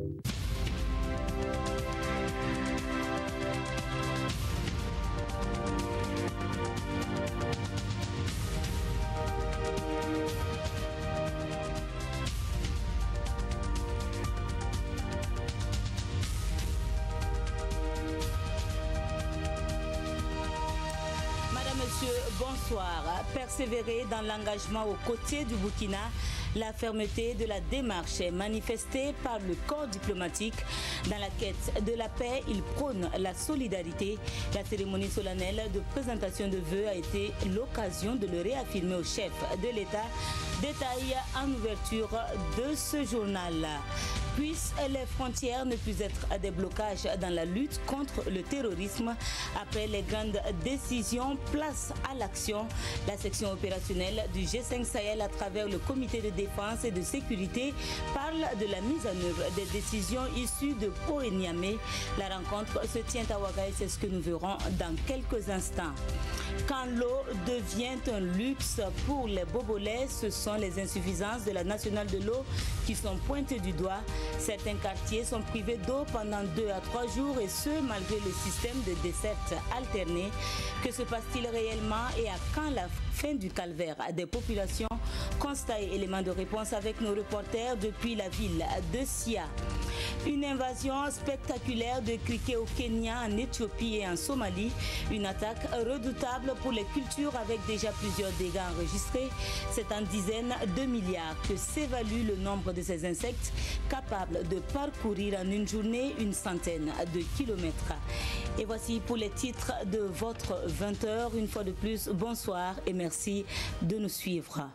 Bonsoir. Persévérer dans l'engagement aux côtés du Burkina, la fermeté de la démarche est manifestée par le corps diplomatique. Dans la quête de la paix, il prône la solidarité. La cérémonie solennelle de présentation de vœux a été l'occasion de le réaffirmer au chef de l'État. Détail en ouverture de ce journal. Puissent les frontières ne plus être des blocages dans la lutte contre le terrorisme. Après les grandes décisions, place à l'action. La section opérationnelle du G5 Sahel à travers le comité de défense et de sécurité parle de la mise en œuvre des décisions issues de Pau et Niamey. La rencontre se tient à Ouaga et c'est ce que nous verrons dans quelques instants. Quand l'eau devient un luxe pour les Bobolais, ce sont les insuffisances de la nationale de l'eau qui sont pointées du doigt. Certains quartiers sont privés d'eau pendant 2 à 3 jours et ce, malgré le système de desserte alterné. Que se passe-t-il réellement et à quand la fin du calvaire des populations? Constat et éléments de réponse avec nos reporters depuis la ville de Sia. Une invasion spectaculaire de criquets au Kenya, en Éthiopie et en Somalie. Une attaque redoutable pour les cultures avec déjà plusieurs dégâts enregistrés. C'est en dizaines de milliards que s'évalue le nombre de ces insectes capables de parcourir en une journée une centaine de kilomètres. Et voici pour les titres de votre 20h. Une fois de plus, bonsoir et merci de nous suivre.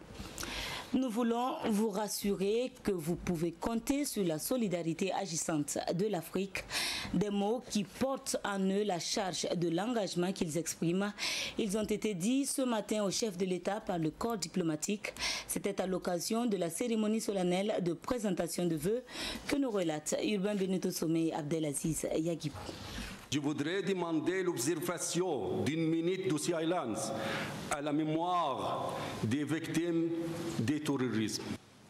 Nous voulons vous rassurer que vous pouvez compter sur la solidarité agissante de l'Afrique. Des mots qui portent en eux la charge de l'engagement qu'ils expriment. Ils ont été dits ce matin au chef de l'État par le corps diplomatique. C'était à l'occasion de la cérémonie solennelle de présentation de vœux que nous relate Urbain Benito Somé et Abdelaziz Yagibou. Je voudrais demander l'observation d'une minute de silence à la mémoire des victimes du terrorisme.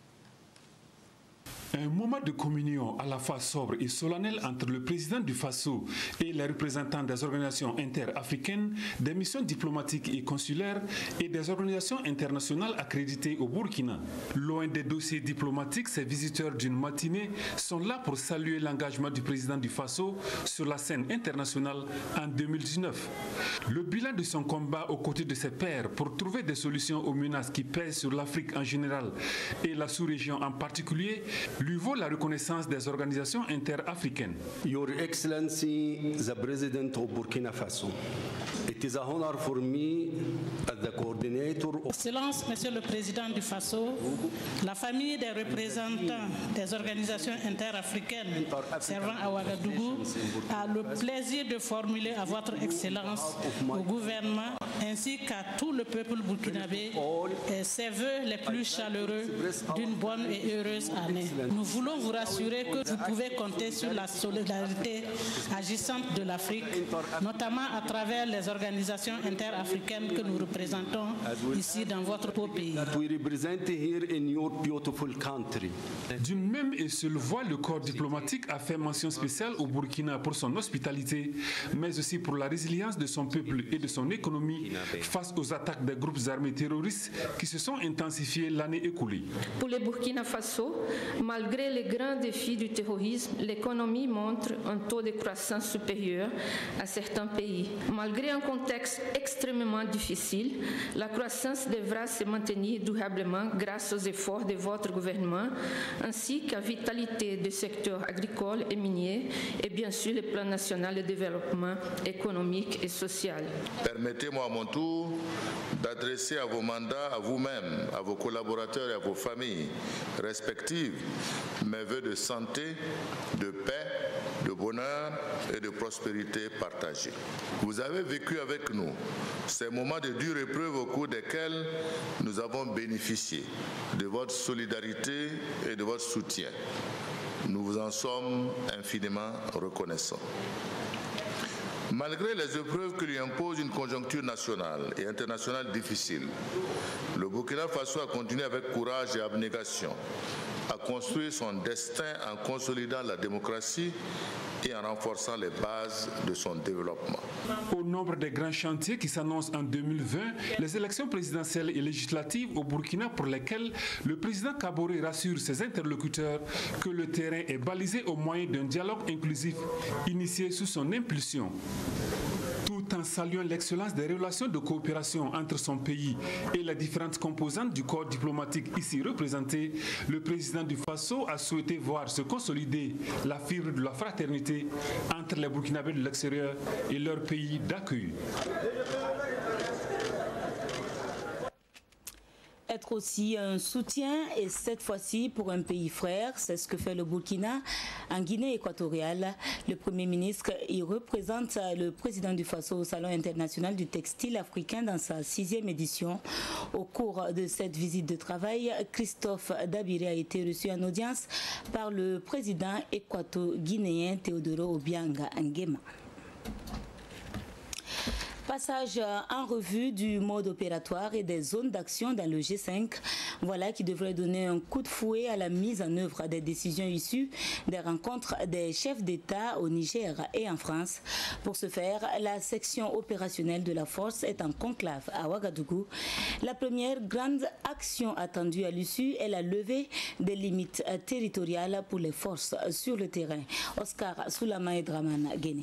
Un moment de communion à la fois sobre et solennel entre le président du Faso et les représentants des organisations interafricaines, des missions diplomatiques et consulaires et des organisations internationales accréditées au Burkina. Loin des dossiers diplomatiques, ces visiteurs d'une matinée sont là pour saluer l'engagement du président du Faso sur la scène internationale en 2019. Le bilan de son combat aux côtés de ses pairs pour trouver des solutions aux menaces qui pèsent sur l'Afrique en général et la sous-région en particulier lui vaut la reconnaissance des organisations interafricaines. Your Excellency, the President of Burkina Faso, it is a honor for me as the coordinator of... Excellence, Monsieur le Président du Faso, la famille des représentants des organisations interafricaines servant à Ouagadougou a le plaisir de formuler à votre Excellence, au gouvernement ainsi qu'à tout le peuple burkinabé ses vœux les plus chaleureux d'une bonne et heureuse année. Nous voulons vous rassurer que vous pouvez compter sur la solidarité agissante de l'Afrique, notamment à travers les organisations interafricaines que nous représentons ici dans votre beau pays. D'une même et seule voix, le corps diplomatique a fait mention spéciale au Burkina pour son hospitalité, mais aussi pour la résilience de son peuple et de son économie face aux attaques des groupes armés terroristes qui se sont intensifiées l'année écoulée. Pour le Burkina Faso, malgré les grands défis du terrorisme, l'économie montre un taux de croissance supérieur à certains pays. Malgré un contexte extrêmement difficile, la croissance devra se maintenir durablement grâce aux efforts de votre gouvernement, ainsi qu'à la vitalité du secteur agricole et minier, et bien sûr le plan national de développement économique et social. Permettez-moi à mon tour d'adresser à vos mandats, à vous-même, à vos collaborateurs et à vos familles respectives, mes vœux de santé, de paix, de bonheur et de prospérité partagée. Vous avez vécu avec nous ces moments de dure épreuve au cours desquels nous avons bénéficié de votre solidarité et de votre soutien. Nous vous en sommes infiniment reconnaissants. Malgré les épreuves que lui impose une conjoncture nationale et internationale difficile, le Burkina Faso a continué avec courage et abnégation à construire son destin en consolidant la démocratie et en renforçant les bases de son développement. Au nombre des grands chantiers qui s'annoncent en 2020, les élections présidentielles et législatives au Burkina pour lesquelles le président Kaboré rassure ses interlocuteurs que le terrain est balisé au moyen d'un dialogue inclusif initié sous son impulsion. Tout en saluant l'excellence des relations de coopération entre son pays et les différentes composantes du corps diplomatique ici représenté, le président du Faso a souhaité voir se consolider la fibre de la fraternité entre les Burkinabés de l'extérieur et leur pays d'accueil. Être aussi un soutien, et cette fois-ci pour un pays frère, c'est ce que fait le Burkina en Guinée équatoriale. Le Premier ministre y représente le président du Faso au Salon international du textile africain dans sa 6e édition. Au cours de cette visite de travail, Christophe Dabiré a été reçu en audience par le président équato-guinéen Teodoro Obiang Nguema. Passage en revue du mode opératoire et des zones d'action dans le G5. Voilà qui devrait donner un coup de fouet à la mise en œuvre des décisions issues des rencontres des chefs d'État au Niger et en France. Pour ce faire, la section opérationnelle de la force est en conclave à Ouagadougou. La première grande action attendue à l'issue est la levée des limites territoriales pour les forces sur le terrain. Oscar Soulama et Draman Guéné.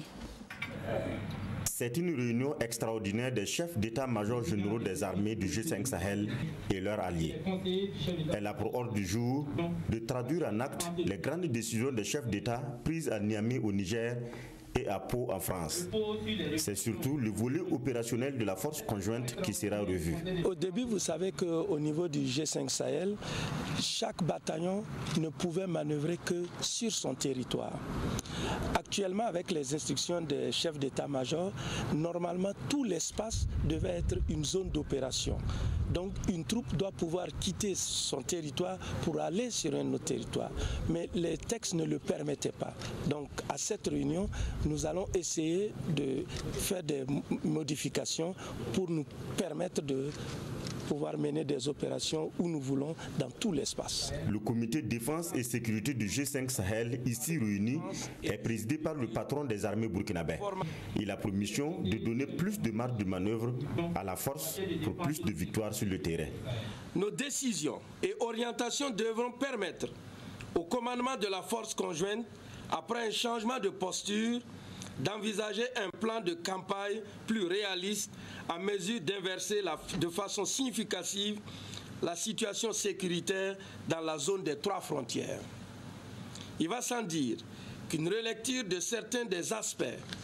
C'est une réunion extraordinaire des chefs d'état-major généraux des armées du G5 Sahel et leurs alliés. Elle a pour ordre du jour de traduire en actes les grandes décisions des chefs d'État prises à Niamey au Niger et à Pau en France. C'est surtout le volet opérationnel de la force conjointe qui sera revu. Au début, vous savez qu'au niveau du G5 Sahel, chaque bataillon ne pouvait manœuvrer que sur son territoire. Actuellement, avec les instructions des chefs d'état-major, normalement tout l'espace devait être une zone d'opération. Donc une troupe doit pouvoir quitter son territoire pour aller sur un autre territoire. Mais les textes ne le permettaient pas. Donc à cette réunion, nous allons essayer de faire des modifications pour nous permettre de pouvoir mener des opérations où nous voulons dans tout l'espace. Le comité défense et sécurité du G5 Sahel, ici réuni, est présidé par le patron des armées burkinabè. Il a pour mission de donner plus de marge de manœuvre à la force pour plus de victoires sur le terrain. Nos décisions et orientations devront permettre au commandement de la force conjointe, après un changement de posture, d'envisager un plan de campagne plus réaliste à mesure d'inverser de façon significative la situation sécuritaire dans la zone des 3 frontières. Il va sans dire qu'une relecture de certains des aspects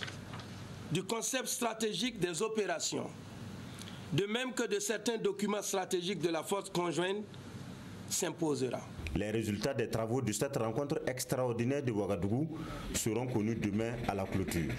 du concept stratégique des opérations, de même que de certains documents stratégiques de la force conjointe, s'imposera. Les résultats des travaux de cette rencontre extraordinaire de Ouagadougou seront connus demain à la clôture.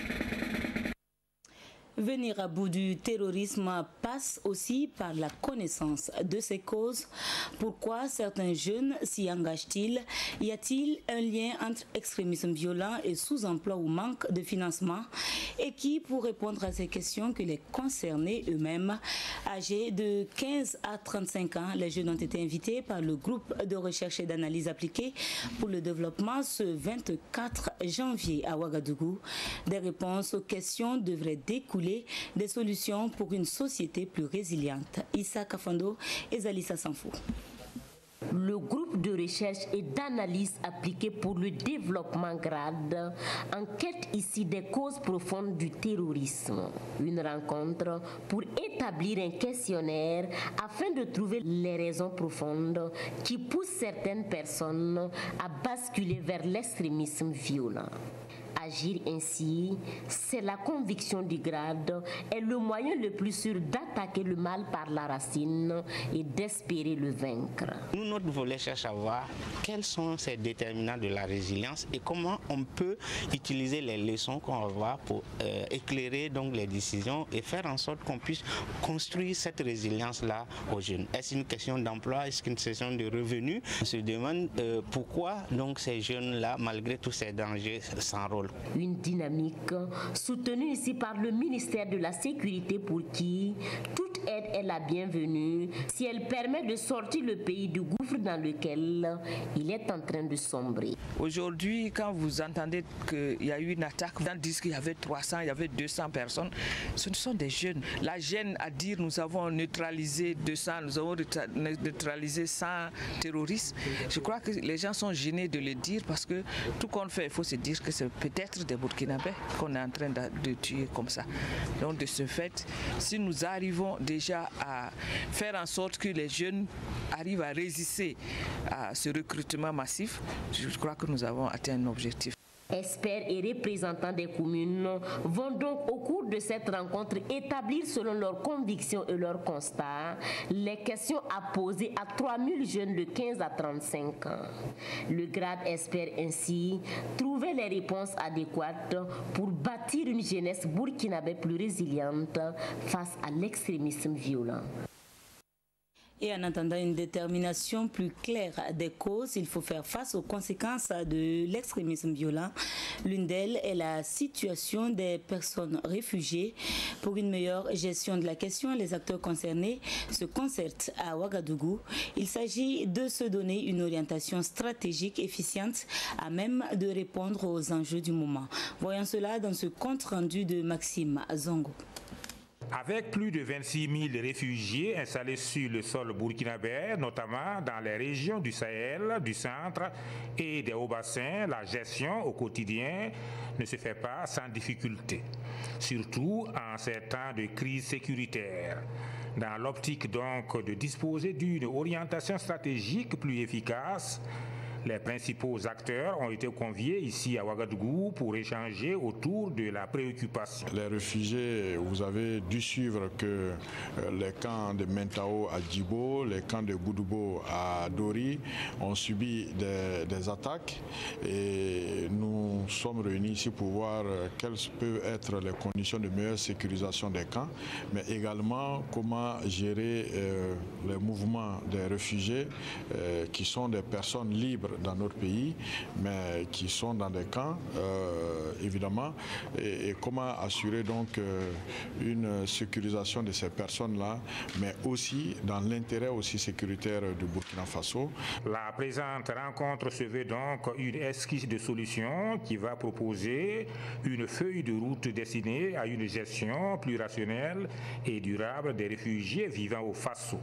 Venir à bout du terrorisme passe aussi par la connaissance de ses causes. Pourquoi certains jeunes s'y engagent-ils? Y a-t-il un lien entre extrémisme violent et sous-emploi ou manque de financement? Et qui, pour répondre à ces questions, que les concernés eux-mêmes, âgés de 15 à 35 ans, les jeunes ont été invités par le groupe de recherche et d'analyse appliquée pour le développement ce 24 janvier à Ouagadougou. Des réponses aux questions devraient découler des solutions pour une société plus résiliente. Issa Kafando et Zalissa Sanfou. Le groupe de recherche et d'analyse appliquée pour le développement GRAD enquête ici des causes profondes du terrorisme. Une rencontre pour établir un questionnaire afin de trouver les raisons profondes qui poussent certaines personnes à basculer vers l'extrémisme violent. Agir ainsi, c'est la conviction du GRAD, est le moyen le plus sûr d'attaquer le mal par la racine et d'espérer le vaincre. Nous, notre volet cherche à voir quels sont ces déterminants de la résilience et comment on peut utiliser les leçons qu'on va voir pour éclairer donc les décisions et faire en sorte qu'on puisse construire cette résilience-là aux jeunes. Est-ce une question d'emploi? Est-ce une question de revenus? On se demande pourquoi donc ces jeunes-là, malgré tous ces dangers, s'enrôlent. Une dynamique soutenue ici par le ministère de la Sécurité pour qui toute aide est la bienvenue si elle permet de sortir le pays du gouffre dans lequel il est en train de sombrer. Aujourd'hui, quand vous entendez qu'il y a eu une attaque, on dit qu'il y avait 300, il y avait 200 personnes, ce sont des jeunes. La gêne à dire nous avons neutralisé 200, nous avons neutralisé 100 terroristes, je crois que les gens sont gênés de le dire parce que tout qu'on fait, il faut se dire que c'est peut-être des Burkinabés qu'on est en train de tuer comme ça. Donc de ce fait, si nous arrivons déjà à faire en sorte que les jeunes arrivent à résister à ce recrutement massif, je crois que nous avons atteint un objectif. Experts et représentants des communes vont donc au cours de cette rencontre établir selon leurs convictions et leurs constats les questions à poser à 3000 jeunes de 15 à 35 ans. Le GRAD espère ainsi trouver les réponses adéquates pour bâtir une jeunesse burkinabé plus résiliente face à l'extrémisme violent. Et en attendant une détermination plus claire des causes, il faut faire face aux conséquences de l'extrémisme violent. L'une d'elles est la situation des personnes réfugiées. Pour une meilleure gestion de la question, les acteurs concernés se concertent à Ouagadougou. Il s'agit de se donner une orientation stratégique efficiente à même de répondre aux enjeux du moment. Voyons cela dans ce compte rendu de Maxime Zongo. Avec plus de 26 000 réfugiés installés sur le sol burkinabé, notamment dans les régions du Sahel, du centre et des hauts-bassins, la gestion au quotidien ne se fait pas sans difficulté, surtout en ces temps de crise sécuritaire. Dans l'optique donc de disposer d'une orientation stratégique plus efficace, les principaux acteurs ont été conviés ici à Ouagadougou pour échanger autour de la préoccupation. Les réfugiés, vous avez dû suivre que les camps de Mentao à Djibo, les camps de Goudoubo à Dori ont subi des attaques et nous sommes réunis ici pour voir quelles peuvent être les conditions de meilleure sécurisation des camps, mais également comment gérer les mouvements des réfugiés qui sont des personnes libres dans notre pays, mais qui sont dans des camps, évidemment, et comment assurer donc une sécurisation de ces personnes-là, mais aussi dans l'intérêt aussi sécuritaire du Burkina Faso. La présente rencontre se veut donc une esquisse de solution qui va proposer une feuille de route destinée à une gestion plus rationnelle et durable des réfugiés vivant au Faso.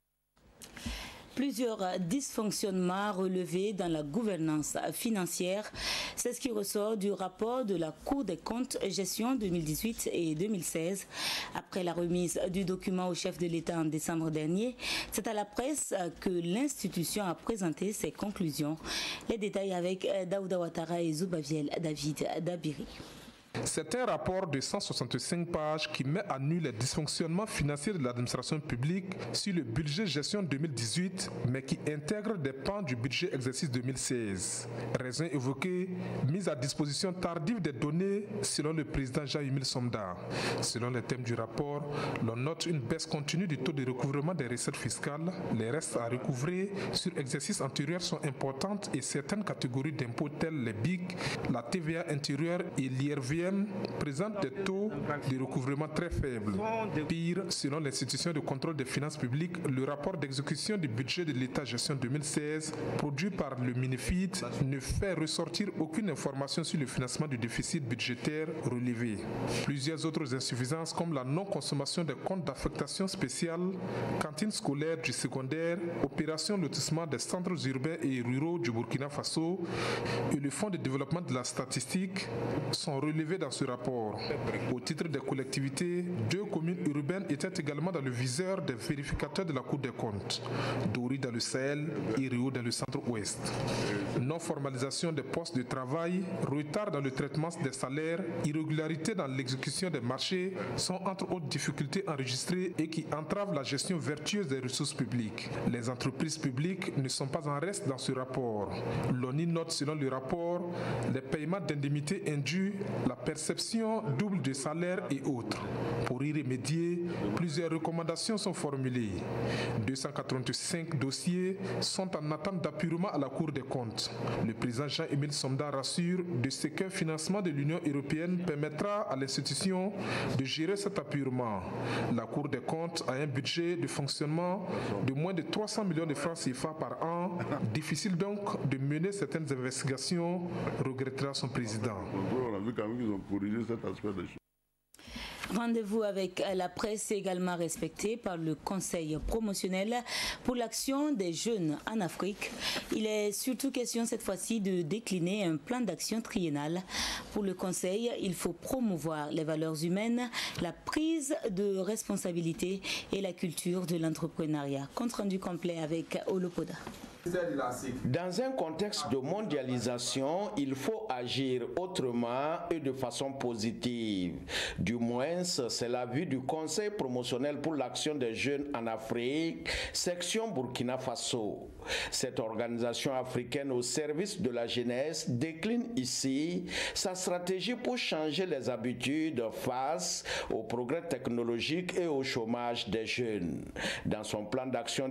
Plusieurs dysfonctionnements relevés dans la gouvernance financière. C'est ce qui ressort du rapport de la Cour des comptes gestion 2018 et 2016. Après la remise du document au chef de l'État en décembre dernier, c'est à la presse que l'institution a présenté ses conclusions. Les détails avec Daouda Ouattara et Zoubaviel David Dabiri. C'est un rapport de 165 pages qui met à nu les dysfonctionnements financiers de l'administration publique sur le budget gestion 2018, mais qui intègre des pans du budget exercice 2016. Raison évoquée, mise à disposition tardive des données selon le président Jean-Emile Somda. Selon les thèmes du rapport, l'on note une baisse continue du taux de recouvrement des recettes fiscales. Les restes à recouvrer sur exercices antérieurs sont importantes et certaines catégories d'impôts tels les BIC, la TVA intérieure et l'IRV présente des taux de recouvrement très faibles. Pire, selon l'institution de contrôle des finances publiques, le rapport d'exécution du budget de l'État gestion 2016, produit par le MINEFID, ne fait ressortir aucune information sur le financement du déficit budgétaire relevé. Plusieurs autres insuffisances comme la non-consommation des comptes d'affectation spéciale, cantines scolaires du secondaire, opération lotissement des centres urbains et ruraux du Burkina Faso et le Fonds de développement de la statistique sont relevés dans ce rapport. Au titre des collectivités, 2 communes urbaines étaient également dans le viseur des vérificateurs de la Cour des comptes, Dori dans le Sahel et Rio dans le centre-ouest. Non-formalisation des postes de travail, retard dans le traitement des salaires, irrégularité dans l'exécution des marchés sont entre autres difficultés enregistrées et qui entravent la gestion vertueuse des ressources publiques. Les entreprises publiques ne sont pas en reste dans ce rapport. L'ONU note selon le rapport les paiements d'indemnités indues, la perception double de salaire et autres. Pour y remédier, plusieurs recommandations sont formulées. 285 dossiers sont en attente d'appurement à la Cour des comptes. Le président Jean-Émile Somda rassure de ce qu'un financement de l'Union européenne permettra à l'institution de gérer cet appurement. La Cour des comptes a un budget de fonctionnement de moins de 300 millions de francs CFA par an. Difficile donc de mener certaines investigations, regrettera son président. On a vu quand même qu'ils ont corrigé cet aspect des choses. Rendez-vous avec la presse également respecté par le Conseil promotionnel pour l'action des jeunes en Afrique. Il est surtout question cette fois-ci de décliner un plan d'action triennal. Pour le Conseil, il faut promouvoir les valeurs humaines, la prise de responsabilité et la culture de l'entrepreneuriat. Compte rendu complet avec Olopoda. Dans un contexte de mondialisation, il faut agir autrement et de façon positive. Du moins, c'est l'avis du Conseil promotionnel pour l'action des jeunes en Afrique, section Burkina Faso. Cette organisation africaine au service de la jeunesse décline ici sa stratégie pour changer les habitudes face au progrès technologique et au chômage des jeunes. Dans son plan d'action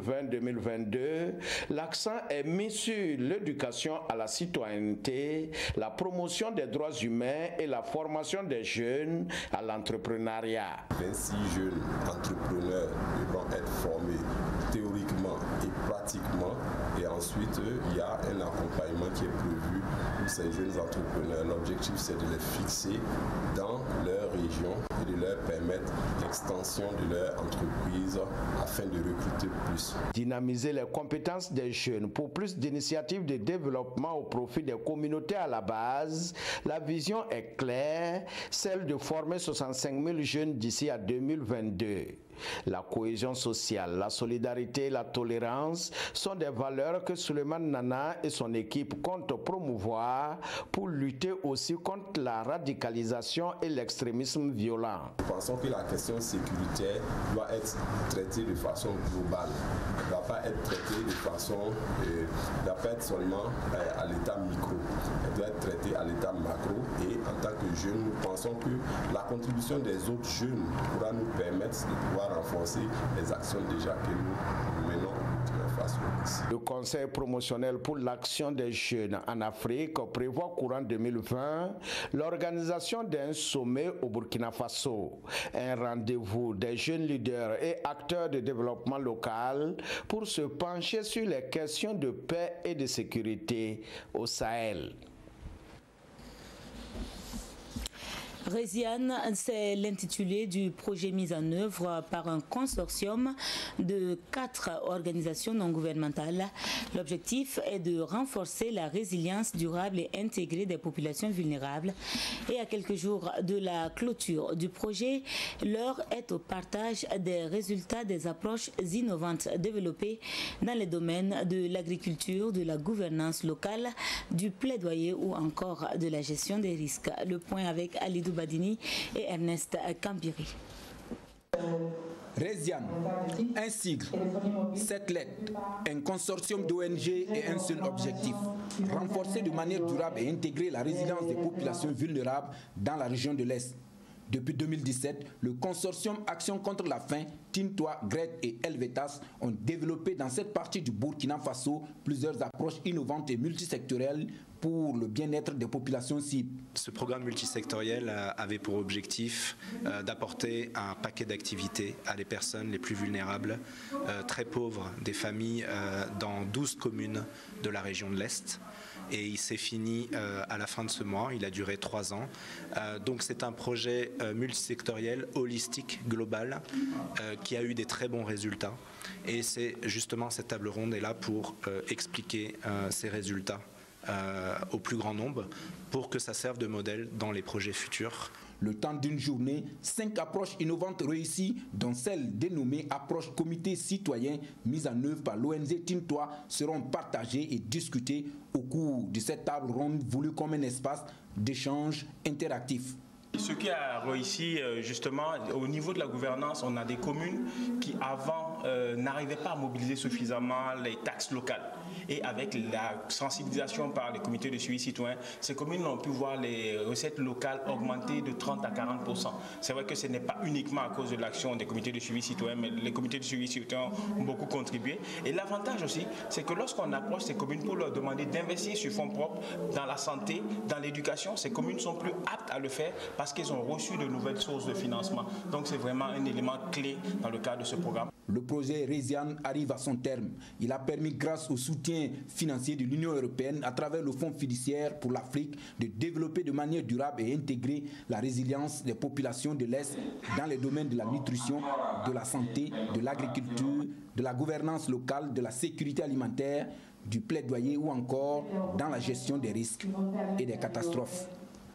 2020-2022, l'accent est mis sur l'éducation à la citoyenneté, la promotion des droits humains et la formation des jeunes à l'entrepreneuriat. 26 jeunes entrepreneurs devront être formés théoriquement et pratiquement, et ensuite il y a un accompagnement qui est prévu pour ces jeunes entrepreneurs. L'objectif, c'est de les fixer dans leur région et de leur permettre l'extension de leur entreprise afin de recruter plus. Dynamiser les compétences des jeunes pour plus d'initiatives de développement au profit des communautés à la base. La vision est claire, celle de former 65 000 jeunes d'ici à 2022. La cohésion sociale, la solidarité et la tolérance sont des valeurs que Suleiman Nana et son équipe comptent promouvoir pour lutter aussi contre la radicalisation et l'extrémisme violent. Nous pensons que la question sécuritaire doit être traitée de façon globale. Elle ne doit pas être traitée de façon, ne doit pas être seulement à l'état micro. Elle doit être traitée à l'état macro, et en tant que jeunes, nous pensons que la contribution des autres jeunes pourra nous permettre de pouvoir renforcer les actions déjà que nous menons. Le Conseil promotionnel pour l'action des jeunes en Afrique prévoit courant 2020 l'organisation d'un sommet au Burkina Faso, un rendez-vous des jeunes leaders et acteurs de développement local pour se pencher sur les questions de paix et de sécurité au Sahel. Résiane, c'est l'intitulé du projet mis en œuvre par un consortium de 4 organisations non gouvernementales. L'objectif est de renforcer la résilience durable et intégrée des populations vulnérables. Et à quelques jours de la clôture du projet, l'heure est au partage des résultats des approches innovantes développées dans les domaines de l'agriculture, de la gouvernance locale, du plaidoyer ou encore de la gestion des risques. Le point avec Alidou Badini et Ernest Kambiri. Résiane, un sigle, 7 lettres, un consortium d'ONG et un seul objectif: renforcer de manière durable et intégrer la résilience des populations vulnérables dans la région de l'Est. Depuis 2017, le consortium Action contre la faim, Tintois, GRED et Helvetas ont développé dans cette partie du Burkina Faso plusieurs approches innovantes et multisectorielles pour le bien-être des populations cibles. Ce programme multisectoriel avait pour objectif d'apporter un paquet d'activités à des personnes les plus vulnérables, très pauvres, des familles dans 12 communes de la région de l'Est. Et il s'est fini à la fin de ce mois, il a duré 3 ans. Donc c'est un projet multisectoriel, holistique, global, qui a eu des très bons résultats. Et c'est justement cette table ronde est là pour expliquer ces résultats au plus grand nombre, pour que ça serve de modèle dans les projets futurs. Le temps d'une journée, 5 approches innovantes réussies, dont celle dénommée approche comité citoyen mise en œuvre par l'ONG Tintois, seront partagées et discutées au cours de cette table ronde voulue comme un espace d'échange interactif. Ce qui a réussi justement au niveau de la gouvernance, on a des communes qui avant n'arrivaient pas à mobiliser suffisamment les taxes locales. et avec la sensibilisation par les comités de suivi citoyen, ces communes ont pu voir les recettes locales augmenter de 30 à 40%. C'est vrai que ce n'est pas uniquement à cause de l'action des comités de suivi citoyen, mais les comités de suivi citoyen ont beaucoup contribué. Et l'avantage aussi, c'est que lorsqu'on approche ces communes pour leur demander d'investir sur fonds propres dans la santé, dans l'éducation, ces communes sont plus aptes à le faire parce qu'elles ont reçu de nouvelles sources de financement. Donc c'est vraiment un élément clé dans le cadre de ce programme. Le projet Resian arrive à son terme. Il a permis, grâce au soutien financier de l'Union européenne à travers le Fonds fiduciaire pour l'Afrique, de développer de manière durable et intégrer la résilience des populations de l'Est dans les domaines de la nutrition, de la santé, de l'agriculture, de la gouvernance locale, de la sécurité alimentaire, du plaidoyer ou encore dans la gestion des risques et des catastrophes.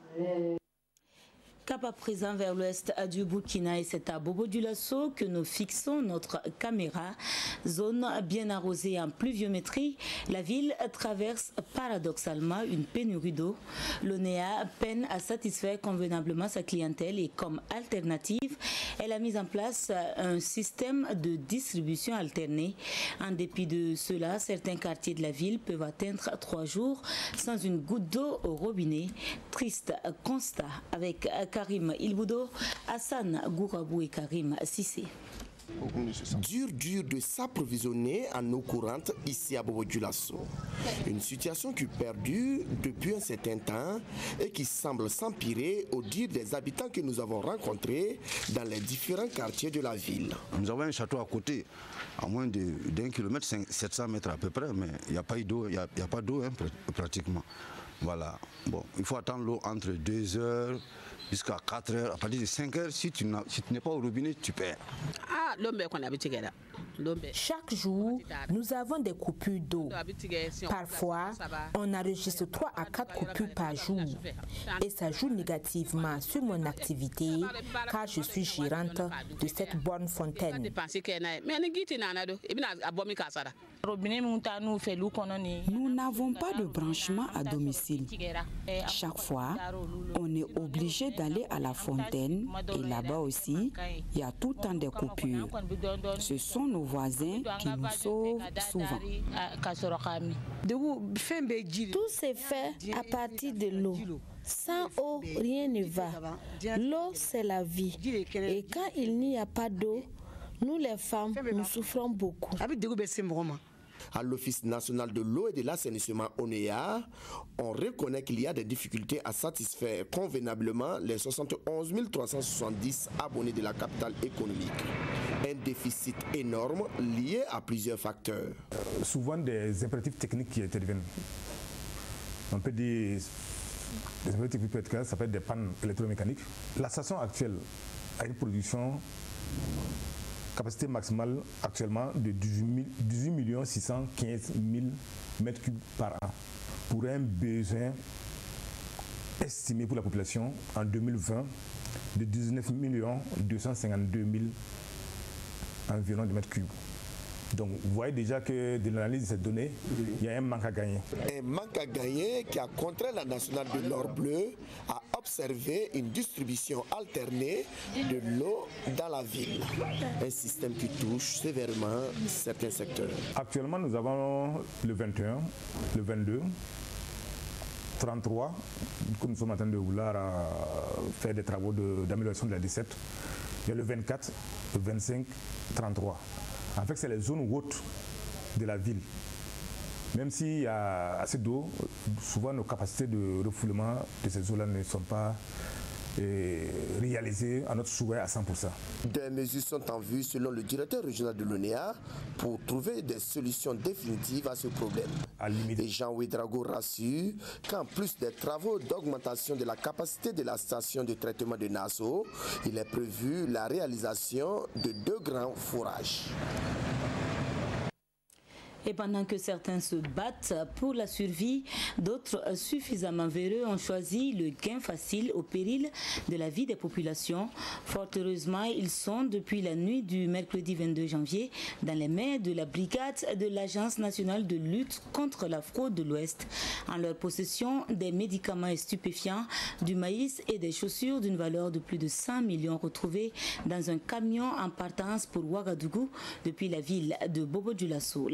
Cap à présent vers l'ouest du Burkina, et c'est à Bobo-Dioulasso que nous fixons notre caméra. Zone bien arrosée en pluviométrie, la ville traverse paradoxalement une pénurie d'eau. L'ONEA peine à satisfaire convenablement sa clientèle et comme alternative, elle a mis en place un système de distribution alternée. En dépit de cela, certains quartiers de la ville peuvent atteindre 3 jours sans une goutte d'eau au robinet. Triste constat avec Karim Ilboudo, Hassan Gourabou et Karim Sissé. Dur de s'approvisionner en eau courante ici à Bobo-Dioulasso. Une situation qui perdure depuis un certain temps et qui semble s'empirer au dire des habitants que nous avons rencontrés dans les différents quartiers de la ville. Nous avons un château à côté, à moins d'1 kilomètre, 700 mètres à peu près, mais il n'y a pas d'eau, pratiquement. Voilà. Bon, il faut attendre l'eau entre 2 heures jusqu'à 4 heures. À partir de 5 heures, si tu n'es pas au robinet, tu perds. Chaque jour, nous avons des coupures d'eau. Parfois, on enregistre 3 à 4 coupures par jour. Et ça joue négativement sur mon activité car je suis gérante de cette bonne fontaine. Nous n'avons pas de branchement à domicile. Chaque fois, on est obligé d'aller à la fontaine et là-bas aussi, il y a tout le temps des coupures. Ce sont nos voisins qui nous sauvent souvent. Tout se fait à partir de l'eau. Sans eau, rien ne va. L'eau, c'est la vie. Et quand il n'y a pas d'eau, nous les femmes, nous souffrons beaucoup. À l'Office national de l'eau et de l'assainissement ONEA, on reconnaît qu'il y a des difficultés à satisfaire convenablement les 71 370 abonnés de la capitale économique. Un déficit énorme lié à plusieurs facteurs. Souvent des impératifs techniques qui interviennent. On peut dire des impératifs techniques, ça peut être des pannes électromécaniques. La station actuelle a une production capacité maximale actuellement de 18 615 000 mètres cubes par an pour un besoin estimé pour la population en 2020 de 19 252 000 environ de mètres cubes. Donc vous voyez déjà que de l'analyse de ces données, il y a un manque à gagner. Un manque à gagner qui a contraint la nationale de l'or bleu à observer une distribution alternée de l'eau dans la ville. Un système qui touche sévèrement certains secteurs. Actuellement, nous avons le 21, le 22, 33, comme nous sommes en train de vouloir faire des travaux d'amélioration de la 17. Il y a le 24, le 25, 33. En fait, c'est les zones hautes de la ville. Même s'il y a assez d'eau, souvent nos capacités de refoulement de ces eaux-là ne sont pas réalisées à notre souhait à 100%. Des mesures sont en vue selon le directeur régional de l'ONEA pour trouver des solutions définitives à ce problème. Et Jean Ouedraogo rassure qu'en plus des travaux d'augmentation de la capacité de la station de traitement de Nassau, il est prévu la réalisation de 2 grands forages. Et pendant que certains se battent pour la survie, d'autres suffisamment véreux ont choisi le gain facile au péril de la vie des populations. Fort heureusement, ils sont depuis la nuit du mercredi 22 janvier dans les mains de la brigade de l'Agence nationale de lutte contre la fraude de l'Ouest. En leur possession, des médicaments et stupéfiants, du maïs et des chaussures d'une valeur de plus de 100 millions retrouvés dans un camion en partance pour Ouagadougou depuis la ville de Bobo-Dioulasso. La présentation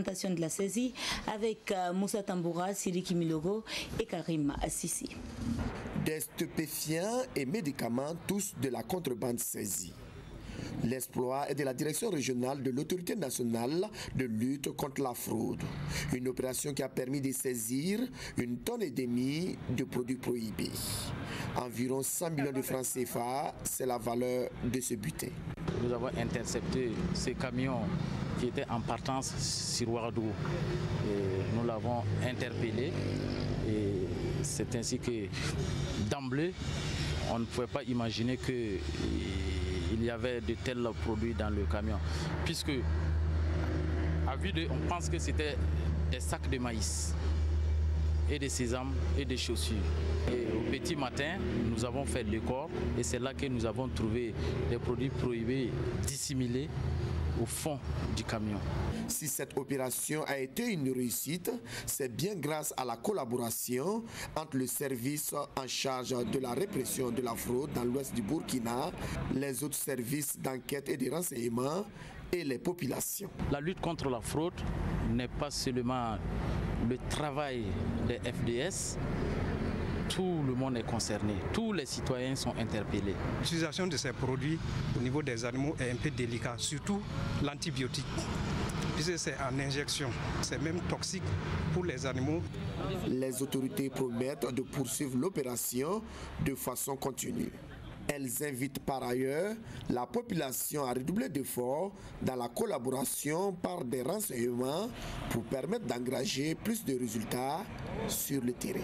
présentation de la saisie avec Moussa Tamboura, Siriki Milogo et Karim Assisi. Des stupéfiants et médicaments, tous de la contrebande saisie. L'exploit est de la direction régionale de l'autorité nationale de lutte contre la fraude. Une opération qui a permis de saisir 1,5 tonne de produits prohibés. Environ 100 millions de francs CFA, c'est la valeur de ce butin. Nous avons intercepté ces camions qui étaient en partance sur Ouagadougou. Nous l'avons interpellé et c'est ainsi que d'emblée, on ne pouvait pas imaginer qu'il y avait de tels produits dans le camion. Puisque, à vue d'œil, on pense que c'était des sacs de maïs et des sésames et des chaussures. Et au petit matin, nous avons fait le corps et c'est là que nous avons trouvé des produits prohibés dissimulés au fond du camion. Si cette opération a été une réussite, c'est bien grâce à la collaboration entre le service en charge de la répression de la fraude dans l'ouest du Burkina, les autres services d'enquête et de renseignement et les populations. La lutte contre la fraude n'est pas seulement le travail des FDS. Tout le monde est concerné, tous les citoyens sont interpellés. L'utilisation de ces produits au niveau des animaux est un peu délicat, surtout l'antibiotique. Puisque c'est en injection, c'est même toxique pour les animaux. Les autorités promettent de poursuivre l'opération de façon continue. Elles invitent par ailleurs la population à redoubler d'efforts dans la collaboration par des renseignements pour permettre d'engager plus de résultats sur le terrain.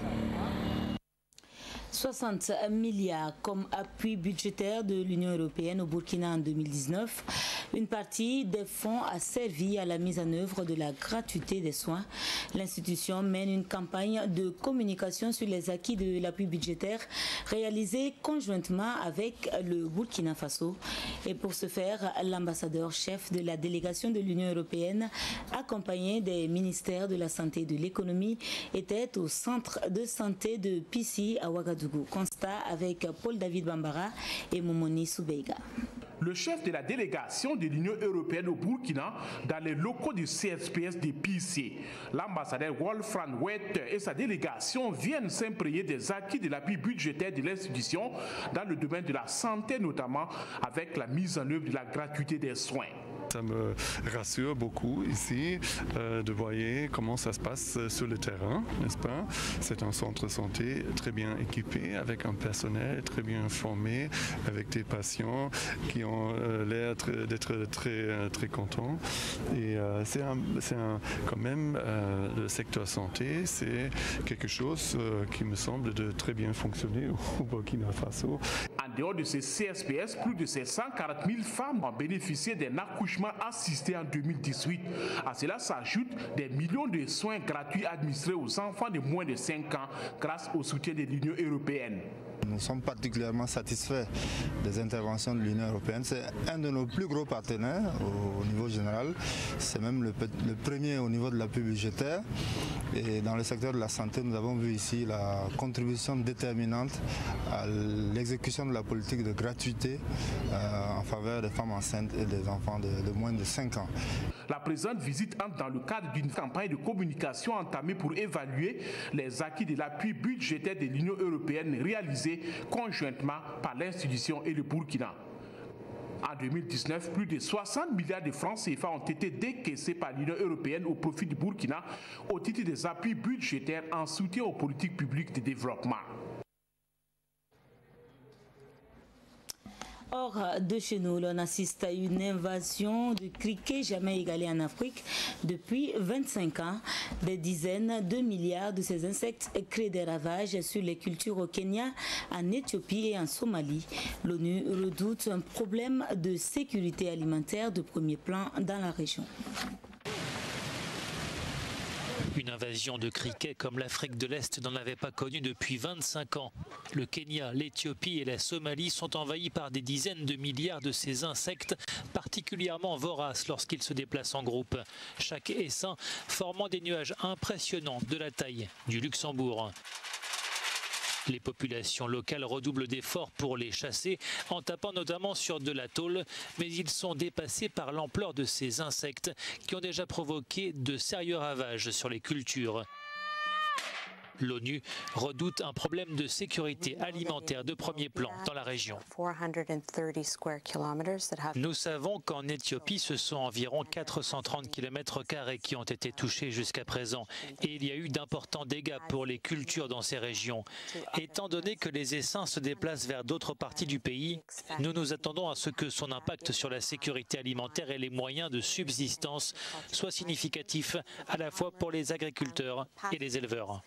60 milliards comme appui budgétaire de l'Union européenne au Burkina en 2019. Une partie des fonds a servi à la mise en œuvre de la gratuité des soins. L'institution mène une campagne de communication sur les acquis de l'appui budgétaire réalisée conjointement avec le Burkina Faso. Et pour ce faire, l'ambassadeur chef de la délégation de l'Union européenne, accompagné des ministères de la Santé et de l'Économie, était au centre de santé de Pissi à Ouagadougou. Constat avec Paul-David Bambara et Momoni Soubeiga. Le chef de la délégation de l'Union européenne au Burkina dans les locaux du CSPS de Pissi. L'ambassadeur Wolfram Wett et sa délégation viennent s'imprégner des acquis de l'appui budgétaire de l'institution dans le domaine de la santé, notamment avec la mise en œuvre de la gratuité des soins. Ça me rassure beaucoup ici de voir comment ça se passe sur le terrain, n'est-ce pas? C'est un centre de santé très bien équipé, avec un personnel très bien formé, avec des patients qui ont l'air d'être très contents. Et quand même, le secteur santé, c'est quelque chose qui me semble de très bien fonctionner au Burkina Faso. En dehors de ces CSPS, plus de 140 000 femmes ont bénéficié d'un accouchement assisté en 2018. À cela s'ajoutent des millions de soins gratuits administrés aux enfants de moins de 5 ans grâce au soutien de l'Union européenne. Nous sommes particulièrement satisfaits des interventions de l'Union européenne. C'est un de nos plus gros partenaires au niveau général. C'est même le premier au niveau de l'appui budgétaire. Et dans le secteur de la santé, nous avons vu ici la contribution déterminante à l'exécution de la politique de gratuité en faveur des femmes enceintes et des enfants de moins de 5 ans. La présente visite entre dans le cadre d'une campagne de communication entamée pour évaluer les acquis de l'appui budgétaire de l'Union européenne réalisé conjointement par l'institution et le Burkina. En 2019, plus de 60 milliards de francs CFA ont été décaissés par l'Union européenne au profit du Burkina au titre des appuis budgétaires en soutien aux politiques publiques de développement. Hors de chez nous, l'on assiste à une invasion de criquets jamais égalée en Afrique depuis 25 ans. Des dizaines de milliards de ces insectes créent des ravages sur les cultures au Kenya, en Éthiopie et en Somalie. L'ONU redoute un problème de sécurité alimentaire de premier plan dans la région. Une invasion de criquets comme l'Afrique de l'Est n'en avait pas connu depuis 25 ans. Le Kenya, l'Éthiopie et la Somalie sont envahis par des dizaines de milliards de ces insectes particulièrement voraces lorsqu'ils se déplacent en groupe. Chaque essaim formant des nuages impressionnants de la taille du Luxembourg. Les populations locales redoublent d'efforts pour les chasser, en tapant notamment sur de la tôle, mais ils sont dépassés par l'ampleur de ces insectes qui ont déjà provoqué de sérieux ravages sur les cultures. L'ONU redoute un problème de sécurité alimentaire de premier plan dans la région. Nous savons qu'en Éthiopie, ce sont environ 430 km² qui ont été touchés jusqu'à présent et il y a eu d'importants dégâts pour les cultures dans ces régions. Étant donné que les essaims se déplacent vers d'autres parties du pays, nous nous attendons à ce que son impact sur la sécurité alimentaire et les moyens de subsistance soit significatif à la fois pour les agriculteurs et les éleveurs.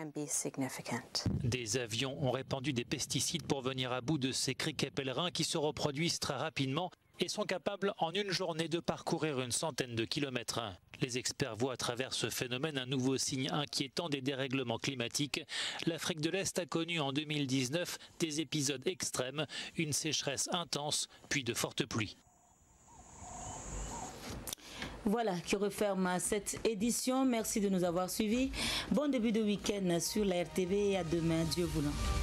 Des avions ont répandu des pesticides pour venir à bout de ces criquets pèlerins qui se reproduisent très rapidement et sont capables en une journée de parcourir une centaine de kilomètres. Les experts voient à travers ce phénomène un nouveau signe inquiétant des dérèglements climatiques. L'Afrique de l'Est a connu en 2019 des épisodes extrêmes, une sécheresse intense, puis de fortes pluies. Voilà qui referme cette édition. Merci de nous avoir suivis. Bon début de week-end sur la RTV et à demain, Dieu voulant.